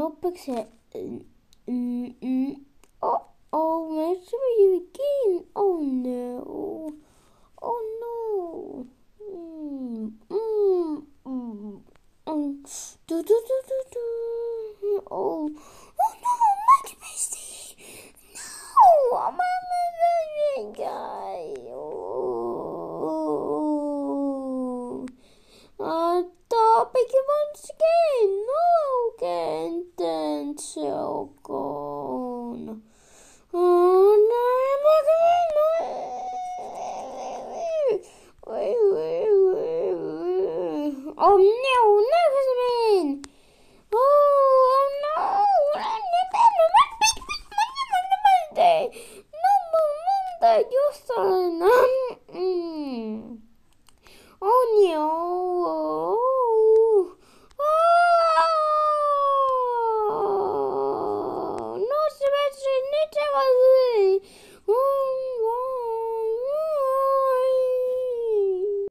no percent. Oh, messed with you again. Oh no. Oh no. Do do do do do. Oh no, Max Misty. No, I'm a guy. Stop it once again. No, again, then so gone. Oh no, no, oh no, Monday. No, Monday, you're son. Oh no. No, Sebastian,